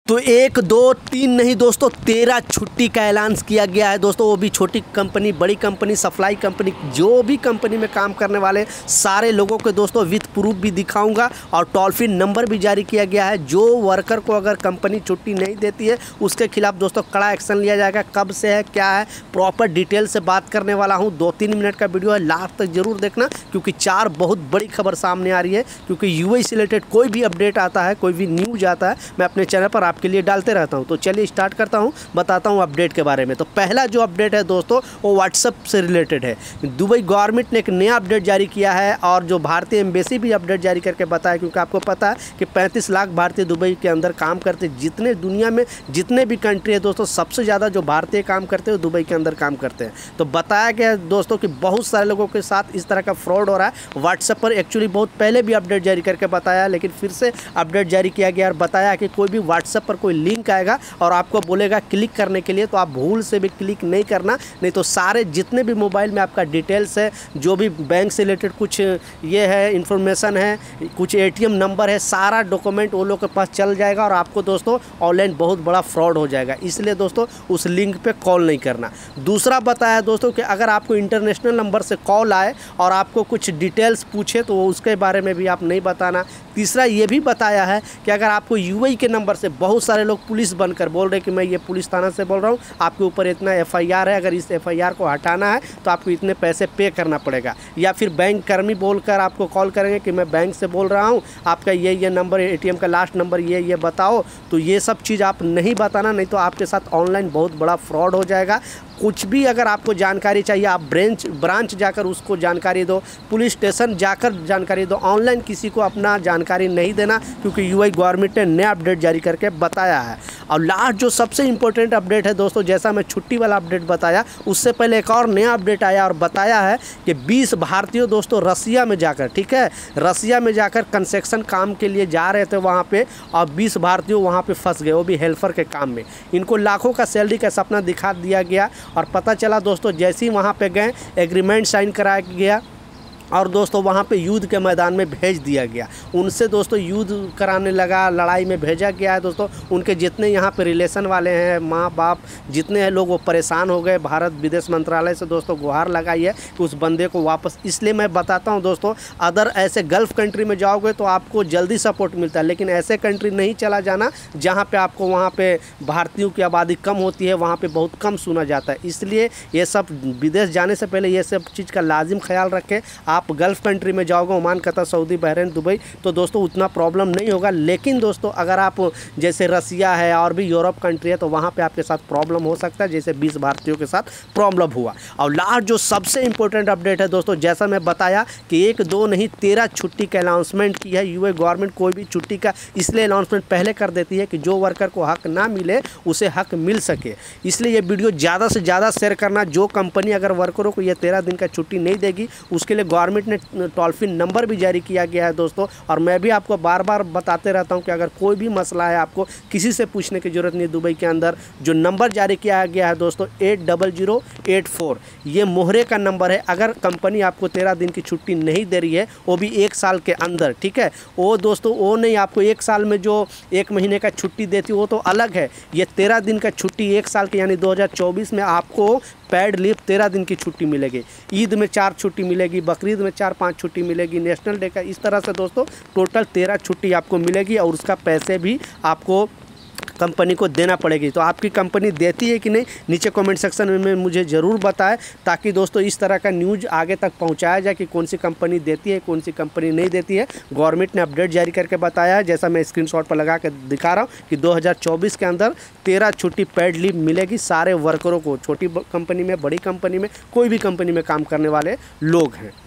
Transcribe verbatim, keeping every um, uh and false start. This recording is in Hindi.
तो एक दो तीन नहीं दोस्तों, तेरह छुट्टी का ऐलान किया गया है दोस्तों। वो भी छोटी कंपनी, बड़ी कंपनी, सप्लाई कंपनी, जो भी कंपनी में काम करने वाले सारे लोगों के दोस्तों विथ प्रूफ भी दिखाऊंगा और टोल फ्री नंबर भी जारी किया गया है। जो वर्कर को अगर कंपनी छुट्टी नहीं देती है उसके खिलाफ दोस्तों कड़ा एक्शन लिया जाएगा। कब से है, क्या है, प्रॉपर डिटेल से बात करने वाला हूँ। दो तीन मिनट का वीडियो है, लास्ट तक जरूर देखना क्योंकि चार बहुत बड़ी खबर सामने आ रही है। क्योंकि यूएई से रिलेटेड कोई भी अपडेट आता है, कोई भी न्यूज आता है, मैं अपने चैनल पर के लिए डालते रहता हूं। तो चलिए स्टार्ट करता हूं, बताता हूं अपडेट के बारे में। तो पहला जो अपडेट है दोस्तों वो व्हाट्सएप से रिलेटेड है। दुबई गवर्नमेंट ने एक नया अपडेट जारी किया है और जो भारतीय एम्बेसी भी अपडेट जारी करके बताया, क्योंकि आपको पता है कि पैंतीस लाख भारतीय दुबई के अंदर काम करते। जितने दुनिया में जितने भी कंट्री है दोस्तों, सबसे ज़्यादा जो भारतीय काम करते हैं दुबई के अंदर काम करते हैं। तो बताया गया है दोस्तों कि बहुत सारे लोगों के साथ इस तरह का फ्रॉड हो रहा है। व्हाट्सएप पर एक्चुअली बहुत पहले भी अपडेट जारी करके बताया, लेकिन फिर से अपडेट जारी किया गया और बताया कि कोई भी व्हाट्सएप पर कोई लिंक आएगा और आपको बोलेगा क्लिक करने के लिए, तो आप भूल से भी क्लिक नहीं करना। नहीं तो सारे जितने भी मोबाइल में आपका डिटेल्स है, जो भी बैंक से रिलेटेड कुछ ये है इन्फॉर्मेशन है, कुछ एटीएम नंबर है, सारा डॉक्यूमेंट वो लोग के पास चल जाएगा और आपको दोस्तों ऑनलाइन बहुत बड़ा फ्रॉड हो जाएगा। इसलिए दोस्तों उस लिंक पे कॉल नहीं करना। दूसरा बताया दोस्तों कि अगर आपको इंटरनेशनल नंबर से कॉल आए और आपको कुछ डिटेल्स पूछे तो उसके बारे में भी आप नहीं बताना। तीसरा ये भी बताया है कि अगर आपको यूएई के नंबर से बहुत सारे लोग पुलिस बनकर बोल रहे कि मैं ये पुलिस थाना से बोल रहा हूँ, आपके ऊपर इतना एफआईआर है, अगर इस एफआईआर को हटाना है तो आपको इतने पैसे पे करना पड़ेगा। या फिर बैंक कर्मी बोलकर आपको कॉल करेंगे कि मैं बैंक से बोल रहा हूँ, आपका ये ये नंबर, एटीएम का लास्ट नंबर ये ये बताओ। तो ये सब चीज़ आप नहीं बताना, नहीं तो आपके साथ ऑनलाइन बहुत बड़ा फ्रॉड हो जाएगा। कुछ भी अगर आपको जानकारी चाहिए आप ब्रांच ब्रांच जाकर उसको जानकारी दो, पुलिस स्टेशन जाकर जानकारी दो। ऑनलाइन किसी को अपना जानकारी नहीं देना, क्योंकि यूएई गवर्नमेंट ने नया अपडेट जारी करके बताया है। और लास्ट जो सबसे इम्पोर्टेंट अपडेट है दोस्तों, जैसा मैं छुट्टी वाला अपडेट बताया, उससे पहले एक और नया अपडेट आया और बताया है कि बीस भारतीय दोस्तों रसिया में जाकर, ठीक है, रसिया में जाकर कंस्ट्रक्शन काम के लिए जा रहे थे वहाँ पे, और बीस भारतीय वहाँ पे फंस गए, वो भी हेल्पर के काम में। इनको लाखों का सैलरी का सपना दिखा दिया गया और पता चला दोस्तों जैसे ही वहाँ पे गए एग्रीमेंट साइन कराया गया और दोस्तों वहाँ पे युद्ध के मैदान में भेज दिया गया। उनसे दोस्तों युद्ध कराने लगा, लड़ाई में भेजा गया है दोस्तों। उनके जितने यहाँ पे रिलेशन वाले हैं, माँ बाप जितने हैं लोग, वो परेशान हो गए। भारत विदेश मंत्रालय से दोस्तों गुहार लगाई है कि उस बंदे को वापस। इसलिए मैं बताता हूँ दोस्तों, अदर ऐसे गल्फ़ कंट्री में जाओगे तो आपको जल्दी सपोर्ट मिलता है, लेकिन ऐसे कंट्री नहीं चला जाना जहाँ पर आपको वहाँ पर भारतीयों की आबादी कम होती है, वहाँ पर बहुत कम सुना जाता है। इसलिए ये सब विदेश जाने से पहले ये सब चीज़ का लाजिम ख्याल रखें। आप गल्फ़ कंट्री में जाओगे, Oman, Qatar, Saudi, Bahrain, Dubai, तो दोस्तों उतना प्रॉब्लम नहीं होगा। लेकिन दोस्तों अगर आप जैसे रसिया है और भी यूरोप कंट्री है तो वहाँ पे आपके साथ प्रॉब्लम हो सकता है, जैसे बीस भारतीयों के साथ प्रॉब्लम हुआ। और लास्ट जो सबसे इंपॉर्टेंट अपडेट है दोस्तों, जैसा मैं बताया कि एक दो नहीं तेरह छुट्टी का अनाउंसमेंट की है यूएई गवर्नमेंट। कोई भी छुट्टी का इसलिए अनाउंसमेंट पहले कर देती है कि जो वर्कर को हक ना मिले उसे हक मिल सके। इसलिए ये वीडियो ज़्यादा से ज़्यादा शेयर करना। जो कंपनी अगर वर्करों को ये तेरह दिन का छुट्टी नहीं देगी उसके लिए गवर्नमेंट ने टोल फ्री नंबर भी जारी किया गया है दोस्तों। और मैं भी आपको बार बार बताते रहता हूं कि अगर कोई भी मसला है, आपको किसी से पूछने की ज़रूरत नहीं। दुबई के अंदर जो नंबर जारी किया गया है दोस्तों eight double zero eight four, ये मोहरे का नंबर है। अगर कंपनी आपको तेरह दिन की छुट्टी नहीं दे रही है, वो भी एक साल के अंदर, ठीक है, वो दोस्तों वो नहीं, आपको एक साल में जो एक महीने का छुट्टी देती है वो तो अलग है। ये तेरह दिन का छुट्टी एक साल के यानी दो हज़ार चौबीस में आपको पैड लीव तेरह दिन की छुट्टी मिलेगी। ईद में चार छुट्टी मिलेगी, बकरीद में चार पाँच छुट्टी मिलेगी, नेशनल डे का, इस तरह से दोस्तों टोटल तेरह छुट्टी आपको मिलेगी और उसका पैसे भी आपको कंपनी को देना पड़ेगी। तो आपकी कंपनी देती है कि नहीं, नीचे कमेंट सेक्शन में मुझे ज़रूर बताएं, ताकि दोस्तों इस तरह का न्यूज़ आगे तक पहुंचाया जाए कि कौन सी कंपनी देती है, कौन सी कंपनी नहीं देती है। गवर्नमेंट ने अपडेट जारी करके बताया है, जैसा मैं स्क्रीनशॉट पर लगा कर दिखा रहा हूं, कि दो हज़ार चौबीस के अंदर तेरह छुट्टी पेड लीव मिलेगी सारे वर्करों को, छोटी कंपनी में, बड़ी कंपनी में, कोई भी कंपनी में काम करने वाले लोग हैं।